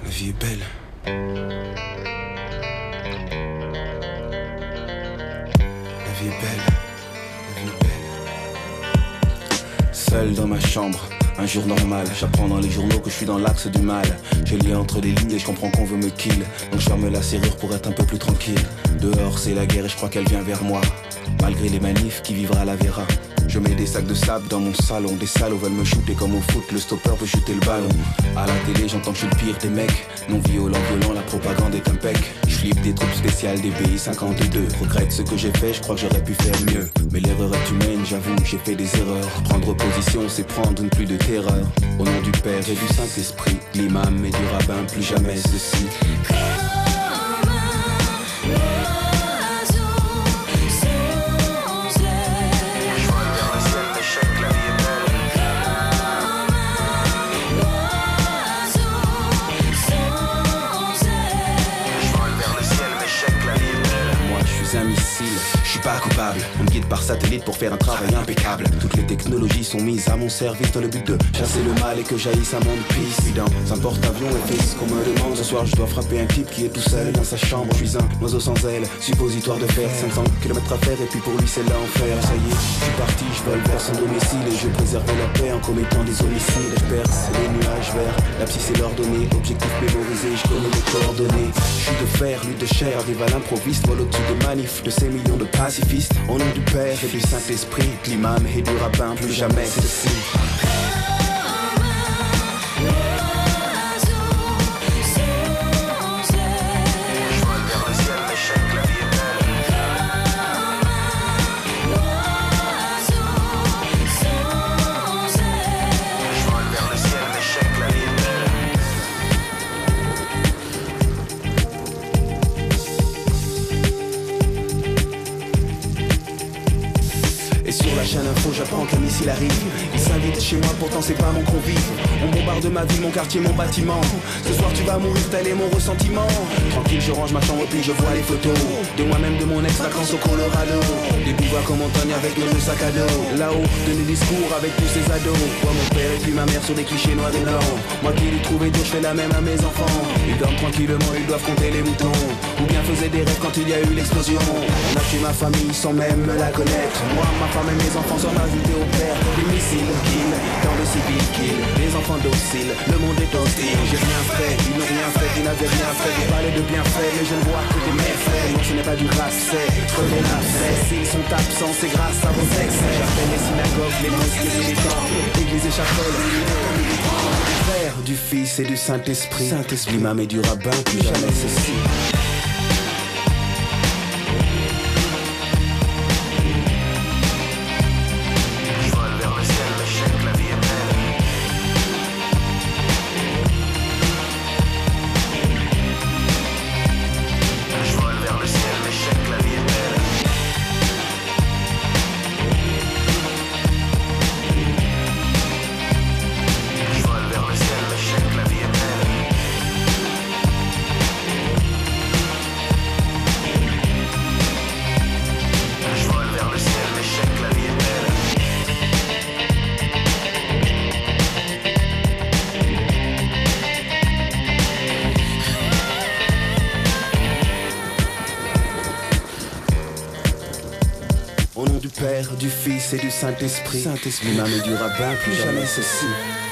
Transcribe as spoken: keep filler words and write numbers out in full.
La vie est belle. La vie est belle. La vie est belle. Seul dans ma chambre, un jour normal. J'apprends dans les journaux que je suis dans l'axe du mal. Je lis entre les lignes et je comprends qu'on veut me kill. Donc je ferme la serrure pour être un peu plus tranquille. Dehors c'est la guerre et je crois qu'elle vient vers moi. Malgré les manifs, qui vivra la verra. Je mets des sacs de sable dans mon salon. Des salauds veulent me shooter comme au foot. Le stopper veut shooter le ballon. À la télé j'entends que je suis le pire des mecs. Non violent, violent, la propagande est impec. Je flippe des troupes spéciales des B I cinquante-deux. Regrette ce que j'ai fait, je crois que j'aurais pu faire mieux. Mais l'erreur est humaine, j'avoue, j'ai fait des erreurs. Prendre position, c'est prendre une pluie de terreur. Au nom du Père et du Saint-Esprit, l'imam et du rabbin, plus jamais ceci. Un missile, je suis pas coupable. On me guide par satellite pour faire un travail impeccable. Toutes les technologies sont mises à mon service dans le but de chasser le mal et que jaillisse un monde peace. Puis dans un porte-avions et fais ce qu'on me demande. Ce soir je dois frapper un type qui est tout seul dans sa chambre. Je suis un oiseau sans aile, suppositoire de faire cinq cents kilomètres à faire et puis pour lui c'est l'enfer. Ça y est, je suis parti, je vole vers son domicile et je préserve la paix en commettant des homicides. Je perce les nuages verts, l'abscisse est l'ordonnée. Objectif mémorisé, je connais les coordonnées. Je suis de fer, lui de chair, arrive à l'improviste, vol au-dessus des manifs de ces millions de pacifistes. Au nom du Père et du Saint-Esprit, de l'imam et du rabbin, plus jamais ceci. Et sur la chaîne info, j'apprends qu'un missile arrive. Il s'invite chez moi, pourtant c'est pas mon convive. On bombarde ma vie, mon quartier, mon bâtiment. Ce soir tu vas mourir, tel est mon ressentiment. Tranquille, je range ma chambre puis je vois les photos de moi-même, de mon ex-vacances au Colorado. Des boulevards comme montagne avec nos deux sacs à dos. Là-haut, de nos discours avec tous ces ados. Vois mon père et puis ma mère sur des clichés noirs et blancs. Moi qui l'ai trouvé dur, je fais la même à mes enfants. Ils dorment tranquillement, ils doivent compter les moutons. Ou bien faisaient des rêves quand il y a eu l'explosion. On a tué ma famille sans même me la connaître. Moi, ma femme et mes enfants sont ajoutés au père. Les missiles kill, dans le civil kill. Les enfants dociles, le monde est hostile. J'ai rien fait, ils n'ont rien fait, ils n'avaient rien fait. Ils parlaient de bienfaits, mais je ne vois que des méfaits. Non, ce n'est pas du rap, c'est crever l'abcès. S'ils sont absents, c'est grâce à vos excès. J'appelle les synagogues, les mosquées et les temples, églises et chapelles. Du Père, du Fils et du Saint-Esprit. Saint-Esprit, l'imam et du rabbin, plus jamais ceci. Au nom du Père, du Fils et du Saint-Esprit, Saint-Esprit, l'imam et du rabbin, plus jamais ceci.